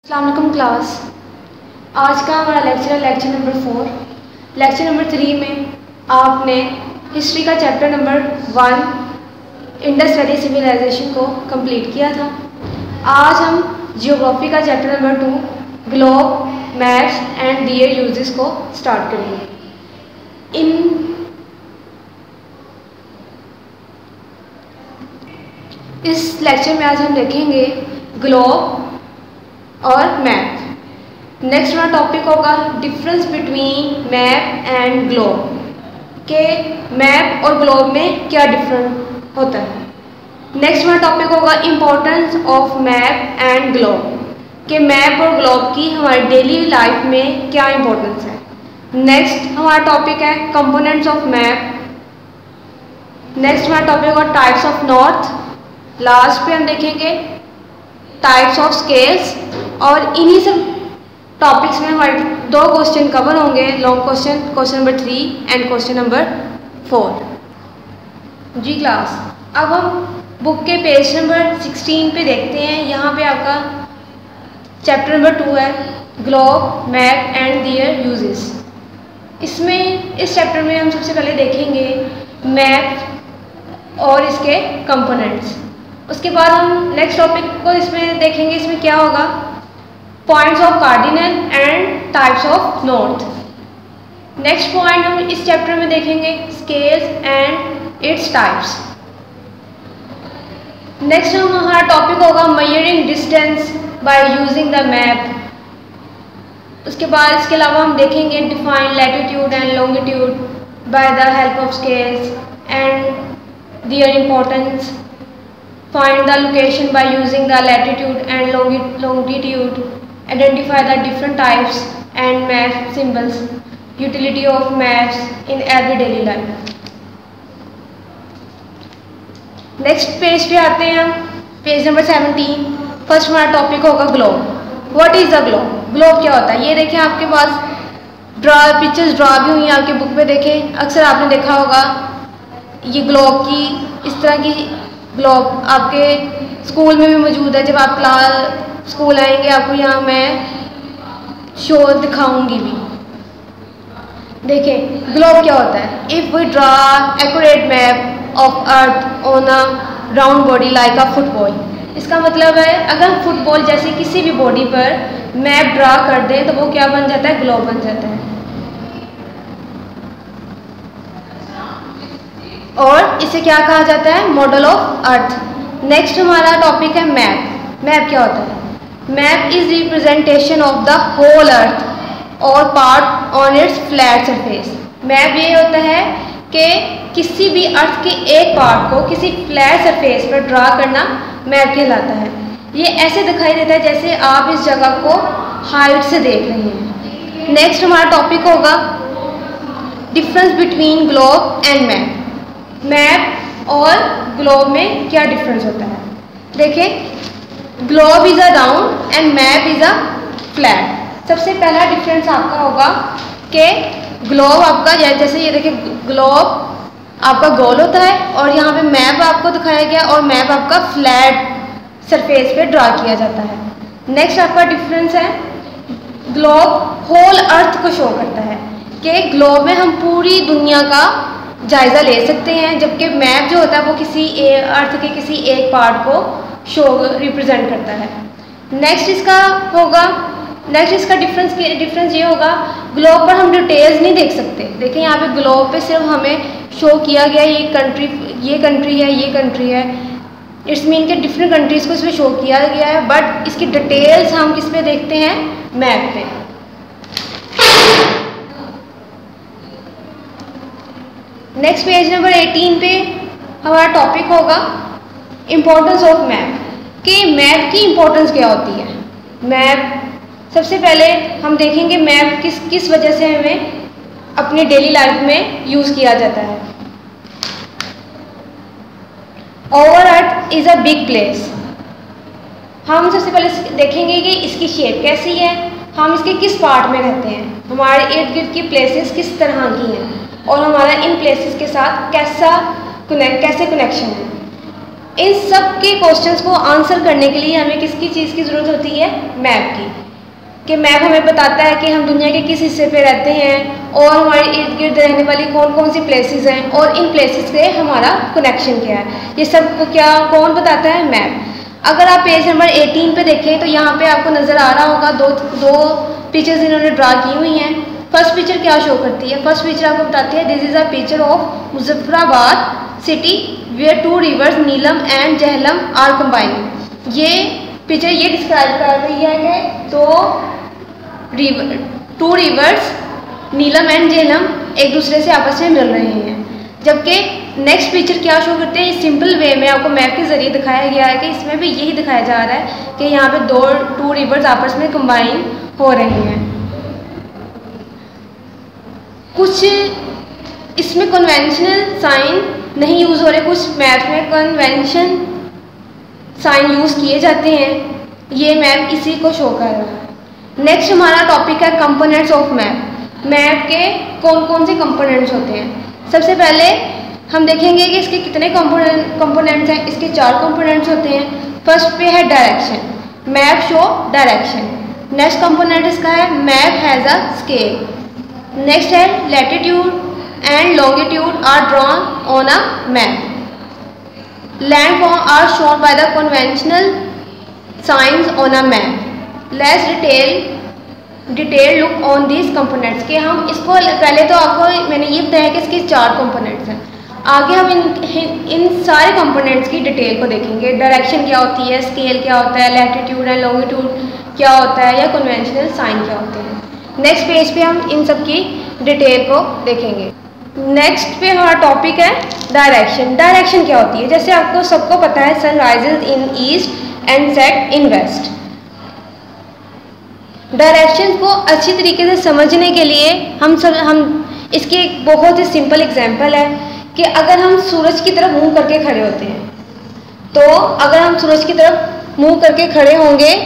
अस्सलाम वालेकुम क्लास। आज का हमारा लेक्चर नंबर 4। लेक्चर नंबर 3 में आपने हिस्ट्री का chapter number 1 Indus valley civilisation को कंप्लीट किया था। आज हम जियोग्राफी का chapter number 2 globe, maps and their uses को स्टार्ट करेंगे। इस लेक्चर में आज हम देखेंगे ग्लोब और मैप। नेक्स्ट हमारा टॉपिक होगा difference between map and globe, के मैप और ग्लोब में क्या डिफरेंस होता है। नेक्स्ट हमारा टॉपिक होगा importance of map and globe, के मैप और ग्लोब की हमारी डेली लाइफ में क्या इम्पोर्टेंस है। नेक्स्ट हमारा टॉपिक है कंपोनेंट्स ऑफ मैप। नेक्स्ट हमारा टॉपिक होगा टाइप्स ऑफ नॉर्थ। लास्ट पे हम देखेंगे टाइप्स ऑफ स्केल्स। और इन्हीं सब टॉपिक्स में हमारे 2 क्वेश्चन कवर होंगे, long question number 3 and question number 4। जी क्लास, अब हम बुक के पेज नंबर 16 पे देखते हैं। यहाँ पे आपका चैप्टर नंबर 2 है globe, map and their uses. इस चैप्टर में हम सबसे पहले देखेंगे मैप और इसके कंपोनेंट्स। उसके बाद हम नेक्स्ट टॉपिक को इसमें देखेंगे। इसमें क्या होगा, points of cardinal and types of north. Next point हम इस चैप्टर में देखेंगे scales and its types. Next हमारा टॉपिक होगा measuring distance by using the map. उसके बाद इसके अलावा हम देखेंगे define latitude and longitude by the help of scales and their importance. Find the location by using the latitude and longitude. Identify the different types and map symbols. Utility of maps in everyday life. Next page पे आते हैं हम, page number 17। First हमारा topic होगा globe. What is the globe? Globe क्या होता है? ये देखें, आपके पास पिक्चर्स ड्रा भी हुई हैं आपके बुक पे। देखें, अक्सर आपने देखा होगा ये ग्लोब की, इस तरह की ग्लोब आपके स्कूल में भी मौजूद है। जब आप स्कूल आएंगे आपको यहाँ मैं शो दिखाऊंगी भी। देखें ग्लोब क्या होता है। If we draw accurate map of earth on a round body like a football. इसका मतलब है अगर हम फुटबॉल जैसे किसी भी बॉडी पर मैप ड्रा कर दें तो वो क्या बन जाता है, ग्लोब बन जाता है। और इसे क्या कहा जाता है, मॉडल ऑफ अर्थ। नेक्स्ट हमारा टॉपिक है मैप। मैप क्या होता है? Map is representation of the whole earth और part on its flat surface. Map ये होता है कि किसी भी अर्थ के एक पार्ट को किसी फ्लैट सरफेस पर ड्रा करना मैप कहलाता है। ये ऐसे दिखाई देता है जैसे आप इस जगह को हाइट से देख रहे हैं। नेक्स्ट हमारा टॉपिक होगा difference between globe and map. Map और ग्लोब में क्या डिफरेंस होता है? देखें, globe is a round and map is a flat. सबसे पहला डिफरेंस आपका होगा कि ग्लोब आपका जैसे ये देखिए, ग्लोब आपका गोल होता है और यहाँ पे मैप आपको दिखाया गया और मैप आपका फ्लैट सरफेस पे ड्रा किया जाता है। नेक्स्ट आपका डिफरेंस है ग्लोब होल अर्थ को शो करता है कि ग्लोब में हम पूरी दुनिया का जायज़ा ले सकते हैं, जबकि मैप जो होता है वो किसी अर्थ के किसी एक पार्ट को रिप्रेजेंट करता है। नेक्स्ट इसका डिफरेंस ये होगा, ग्लोब पर हम डिटेल्स नहीं देख सकते। देखें यहाँ पे ग्लोब पे सिर्फ हमें शो किया गया ये कंट्री है। इट्स मीन के डिफरेंट कंट्रीज़ को इसमें शो किया गया है, बट इसकी डिटेल्स हम किस पे देखते हैं, मैप पे। नेक्स्ट पेज नंबर 18 पे हमारा टॉपिक होगा इम्पोर्टेंस ऑफ मैप, कि मैप की इम्पोर्टेंस क्या होती है। मैप सबसे पहले हम देखेंगे मैप किस वजह से हमें अपनी डेली लाइफ में यूज़ किया जाता है। Over earth is a big place. हम सबसे पहले देखेंगे कि इसकी शेप कैसी है, हम इसके किस पार्ट में रहते हैं, हमारे इर्द गिर्द की प्लेसेस किस तरह की हैं और हमारा इन प्लेसेस के साथ कैसे कनेक्शन है। इन सब के क्वेश्चंस को आंसर करने के लिए हमें किसकी चीज़ की ज़रूरत होती है? मैप की। कि मैप हमें बताता है कि हम दुनिया के किस हिस्से पे रहते हैं और हमारे इर्द गिर्द रहने वाली कौन कौन सी प्लेसेस हैं और इन प्लेसेस से हमारा कनेक्शन क्या है। ये सब को क्या कौन बताता है? मैप। अगर आप पेज नंबर 18 पे देखें तो यहाँ पे आपको नज़र आ रहा होगा दो पिक्चर्स इन्होंने ड्रा की हुई हैं। फर्स्ट पिक्चर क्या शो करती है? फर्स्ट पिक्चर आपको बताती है this is a picture of Muzaffarabad city where two rivers Neelam and Jhelum are combined. ये पिक्चर ये डिस्क्राइब कर रही है कि two rivers Neelam and Jhelum एक दूसरे से आपस में मिल रहे हैं। जबकि नेक्स्ट पिक्चर क्या शो करते हैं? सिंपल वे में आपको मैप के ज़रिए दिखाया गया है कि इसमें भी यही दिखाया जा रहा है कि यहाँ पे टू रिवर्स आपस में कंबाइन हो रही हैं। कुछ इसमें कन्वेंशनल साइन नहीं यूज़ हो रहे, कुछ मैप में कन्वेंशन साइन यूज़ किए जाते हैं। ये मैप इसी को शो कर रहा है। नेक्स्ट हमारा टॉपिक है कंपोनेंट्स ऑफ मैप। मैप के कौन कौन से कंपोनेंट्स होते हैं? सबसे पहले हम देखेंगे कि इसके कितने कंपोनेंट्स हैं। इसके 4 कंपोनेंट्स होते हैं। फर्स्ट पे है direction. Map show direction. Next component इसका है map has a scale. Next है latitude and longitude are drawn on a map. Landforms are shown by the conventional signs on a map. Let's detail look on these components. कि हम इसको पहले तो आपको मैंने ये बताया कि इसके 4 कंपोनेंट्स हैं। आगे हम इन सारे कंपोनेंट्स की डिटेल को देखेंगे। डायरेक्शन क्या होती है, स्केल क्या होता है, लैटिट्यूड एंड लॉन्गिट्यूड क्या होता है, या कन्वेंशनल साइन क्या होते हैं। नेक्स्ट पेज पे हम इन सब की डिटेल को देखेंगे। नेक्स्ट पे हमारा टॉपिक है डायरेक्शन। डायरेक्शन क्या होती है? जैसे आपको सबको पता है sun rises in east and set in west. Direction को अच्छी तरीके से समझने के लिए हम इसकी एक बहुत ही सिंपल एग्जांपल है कि अगर हम सूरज की तरफ मुंह करके खड़े होते हैं, तो अगर हम सूरज की तरफ मुंह करके खड़े होंगे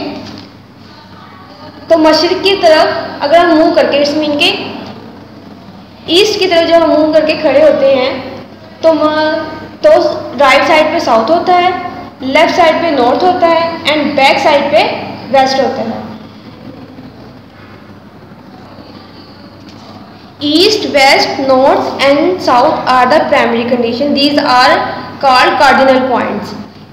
तो मशरिक की तरफ अगर हम मुंह करके इट्स मीन के ईस्ट की तरफ जब हम मुंह करके खड़े होते हैं तो राइट साइड पे साउथ होता है, लेफ्ट साइड पे नॉर्थ होता है एंड बैक साइड पे वेस्ट होता है। East, west, north and south are the primary condition. These are called cardinal points.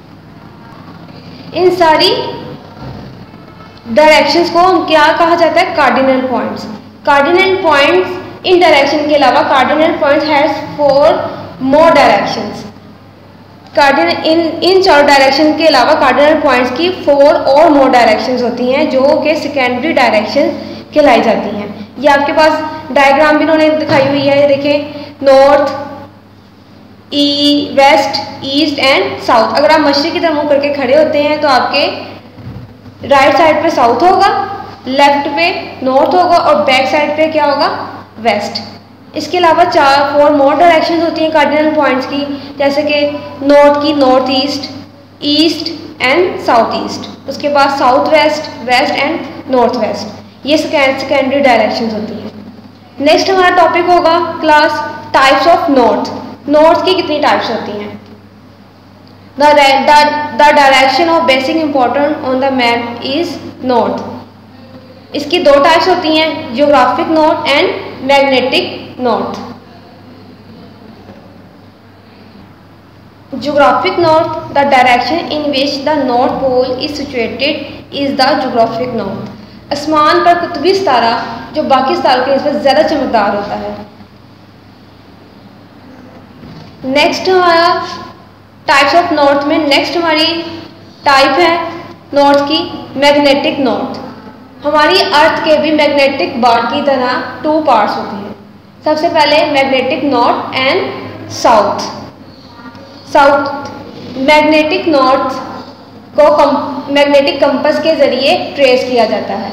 इन सारी डायरेक्शंस को हम क्या कहा जाता है? Cardinal points. कार्डिनल पॉइंट्स इन डायरेक्शन के अलावा cardinal points has 4 more directions. Cardinal इन 4 डायरेक्शन के अलावा कार्डिनल पॉइंट्स की 4 और मोर डायरेक्शंस होती हैं जो कि सेकेंडरी डायरेक्शन कहलाई जाती हैं। ये आपके पास डायग्राम भी इन्होंने दिखाई हुई है। ये देखें, north, west, east and south. अगर आप मशरिक की तरफ मुंह करके खड़े होते हैं तो आपके राइट साइड पे साउथ होगा, लेफ्ट पे नॉर्थ होगा और बैक साइड पे क्या होगा? वेस्ट। इसके अलावा 4 मोर डायरेक्शंस होती हैं कार्डिनल पॉइंट्स की, जैसे कि नॉर्थ की north east, east and south east, उसके बाद south west, west and north west. ये सेकेंडरी डायरेक्शंस होती हैं। नेक्स्ट हमारा टॉपिक होगा class types of north. North की कितनी टाइप्स होती हैं? The direction of basic important on the map is north. इसकी 2 टाइप्स होती हैं, geographic north and magnetic north. Geographic north, the direction in which the north pole is situated, is the geographic north. आसमान पर कुतुबी सितारा जो बाकी सितारों के निस्बत ज़्यादा चमकदार होता है। नेक्स्ट हमारा टाइप्स ऑफ नॉर्थ में नेक्स्ट हमारी टाइप है नॉर्थ की मैग्नेटिक नॉर्थ। हमारी अर्थ के भी मैग्नेटिक बार की तरह 2 पार्ट्स होते हैं। सबसे पहले magnetic north and south. Magnetic north को मैग्नेटिक कंपास के जरिए ट्रेस किया जाता है।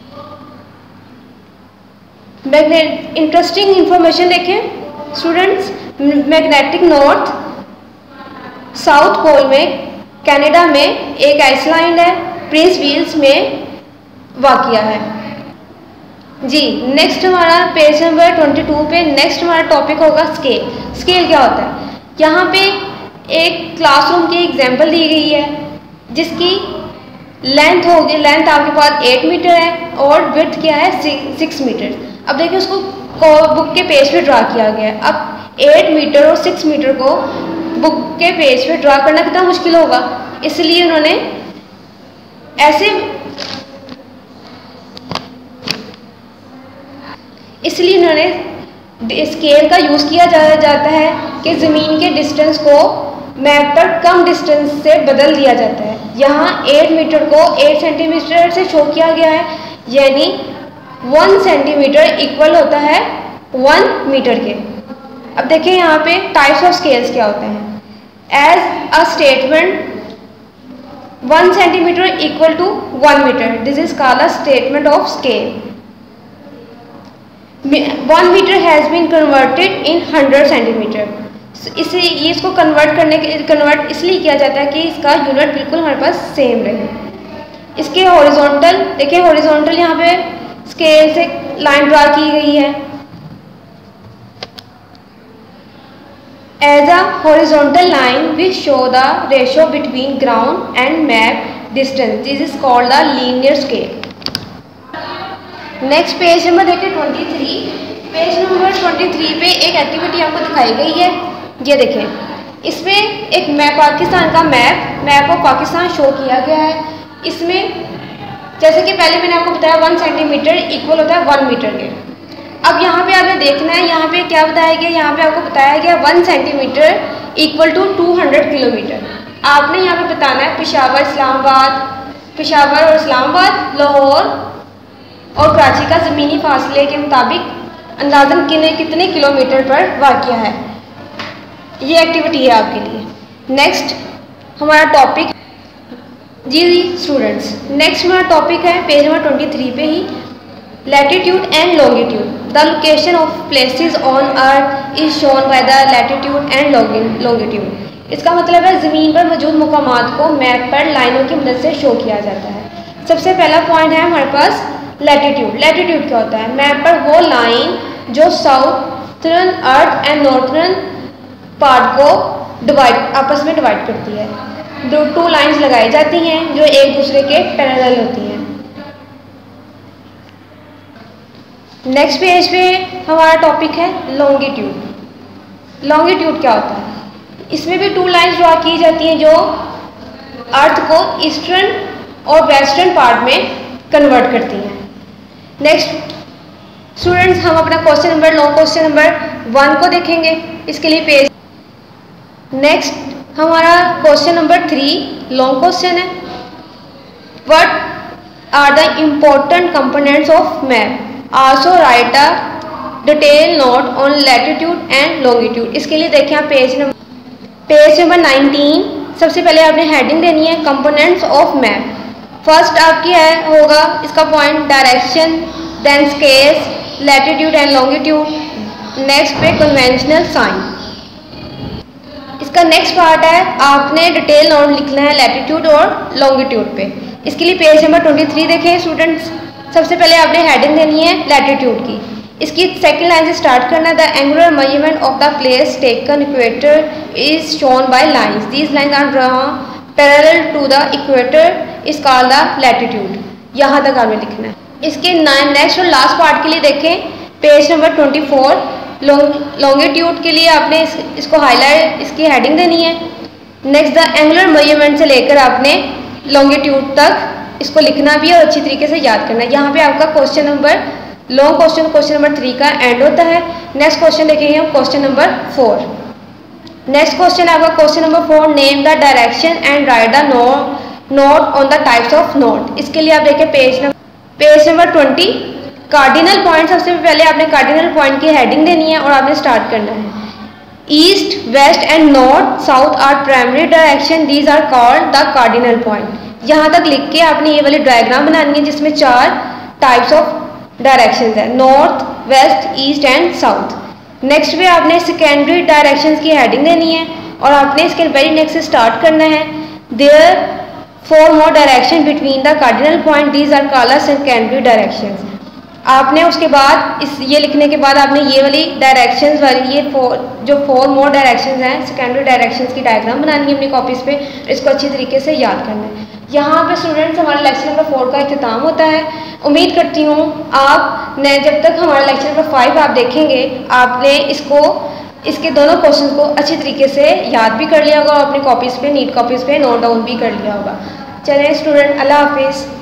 इंटरेस्टिंग इंफॉर्मेशन देखें students, magnetic north south pole में कनाडा में एक आइसलैंड है, प्रिंस विल्स में वाक़िया है। जी नेक्स्ट हमारा पेज नंबर 22 पे नेक्स्ट हमारा टॉपिक होगा स्केल। स्केल क्या होता है? यहाँ पे एक क्लासरूम की एग्जाम्पल दी गई है जिसकी लेंथ होगी, लेंथ आपके पास 8 मीटर है और विड्थ क्या है 6 मीटर। अब देखिए उसको बुक के पेज पे ड्रा किया गया है। अब 8 मीटर और 6 मीटर को बुक के पेज पे ड्रा करना कितना मुश्किल होगा, इसलिए उन्होंने स्केल का यूज़ किया जाता है कि ज़मीन के डिस्टेंस को मैप पर कम डिस्टेंस से बदल दिया जाता है। यहाँ 8 मीटर को 8 सेंटीमीटर से शो किया गया है, यानी 1 सेंटीमीटर इक्वल होता है 1 मीटर के। अब देखिए यहाँ पे टाइप्स ऑफ स्केल्स क्या होते हैं। As a statement 1 centimetre equal to 1 metre, this is called a statement of scale. 1 metre has been converted in 100 centimetre. इसको कन्वर्ट इसलिए किया जाता है कि इसका यूनिट बिल्कुल हमारे पास सेम रहे। इसके हॉरिजॉन्टल देखिए, हॉरिजॉन्टल यहाँ पे स्केल से लाइन ड्रा की गई है। As a horizontal line we show the ratio between ground and map distance, this is called the linear scale. Next page number देखिए 23। पेज नंबर 23 पे एक एक्टिविटी आपको दिखाई गई है। ये देखें, इसमें एक पाकिस्तान का मैप ऑफ पाकिस्तान शो किया गया है। इसमें जैसे कि पहले मैंने आपको बताया 1 सेंटीमीटर इक्वल होता है 1 मीटर के। अब यहाँ पे आपने देखना है, यहाँ पे क्या बताया गया, यहाँ पे आपको बताया गया 1 सेंटीमीटर इक्वल टू 200 किलोमीटर। आपने यहाँ पे बताना है पेशावर और इस्लामाबाद, लाहौर और कराची का ज़मीनी फासले के मुताबिक अंदाज़न कितने किलोमीटर पर वाक़या है। ये एक्टिविटी है आपके लिए। नेक्स्ट हमारा टॉपिक, जी स्टूडेंट्स, नेक्स्ट हमारा टॉपिक है पेज नंबर 23 पे ही, latitude and longitude. The location of places on earth is shown by the latitude and longitude. इसका मतलब है ज़मीन पर मौजूद मुकामात को मैप पर लाइनों की मदद से शो किया जाता है। सबसे पहला पॉइंट है हमारे पास लैटिट्यूड। लैटिट्यूड क्या होता है? मैप पर वो लाइन जो southern earth and northern part को आपस में डिवाइड करती है। 2 लाइंस लगाई जाती हैं जो एक दूसरे के पैरेलल होती हैं। नेक्स्ट पेज पे हमारा टॉपिक है लॉन्गिट्यूड। लॉन्गिट्यूड क्या होता है? इसमें भी 2 लाइंस ड्रॉ की जाती हैं जो अर्थ को ईस्टर्न और वेस्टर्न पार्ट में कन्वर्ट करती हैं। नेक्स्ट स्टूडेंट्स, हम अपना लॉन्ग क्वेश्चन नंबर 1 को देखेंगे। इसके लिए पेज, नेक्स्ट हमारा क्वेश्चन नंबर 3 लॉन्ग क्वेश्चन है। What are the important components of map? Also write a detail note on latitude and longitude. इसके लिए देखें आप पेज नंबर 19। सबसे पहले आपने हेडिंग देनी है कंपोनेंट्स ऑफ मैप। फर्स्ट आपकी होगा इसका point direction, then scales, latitude and longitude, next पे कन्वेंशनल साइन। इसका नेक्स्ट पार्ट है आपने डिटेल नोट लिखना है लैटिट्यूड और लॉन्गिट्यूड पे। इसके लिए पेज नंबर 23 देखें स्टूडेंट्स। सबसे पहले आपने हेडिंग देनी है लैटिट्यूड की। इसकी सेकंड लाइन से स्टार्ट करना, the angular measurement of the place taken equator is shown by lines, these lines are drawn parallel to the equator is called the latitude. यहाँ तक आपने लिखना है। इसके नेक्स्ट और लास्ट पार्ट के लिए देखें पेज नंबर 24। लॉन्गिट्यूड के लिए आपने इसको हाईलाइट, इसकी हेडिंग देनी है। नेक्स्ट द एंगुलर मेजरमेंट से लेकर आपने लॉन्गिट्यूड तक इसको लिखना भी है और अच्छी तरीके से याद करना है। यहाँ पे आपका क्वेश्चन नंबर नंबर 3 का एंड होता है। नेक्स्ट क्वेश्चन देखेंगे हम क्वेश्चन नंबर 4। नेक्स्ट क्वेश्चन आपका question number 4, name the direction and write the note on the types of note. इसके लिए आप देखें पेज नंबर 20 कार्डिनल पॉइंट। सबसे पहले आपने कार्डिनल पॉइंट की हेडिंग देनी है और आपने स्टार्ट करना है। East, west and north south are primary direction, these are called the cardinal point. यहाँ तक लिख के आपने ये वाली डायग्राम बनानी है जिसमें 4 टाइप्स ऑफ डायरेक्शंस है, north, west, east and south. Next पे आपने सेकेंडरी डायरेक्शंस की हेडिंग देनी है और आपने इसके वेरी नेक्स्ट से स्टार्ट करना है। There 4 more direction between the cardinal point, these are called secondary directions. आपने उसके बाद ये लिखने के बाद आपने ये वाली डायरेक्शंस वाली ये फोर मोर डायरेक्शंस हैं, सेकेंडरी डायरेक्शंस की डायग्राम बनानी है अपनी कॉपीज़ पे, इसको अच्छी तरीके से याद करना है। यहाँ पे स्टूडेंट्स हमारा लेक्चर नंबर 4 का इख्तिताम होता है। उम्मीद करती हूँ आपने जब तक हमारा लेक्चर नंबर 5 आप देखेंगे आपने इसके दोनों क्वेश्चन को अच्छी तरीके से याद भी कर लिया होगा और अपनी कॉपीज़ पे नीट कॉपीज़ पे नोट डाउन भी कर लिया होगा। चलें स्टूडेंट, अल्लाह हाफिज़।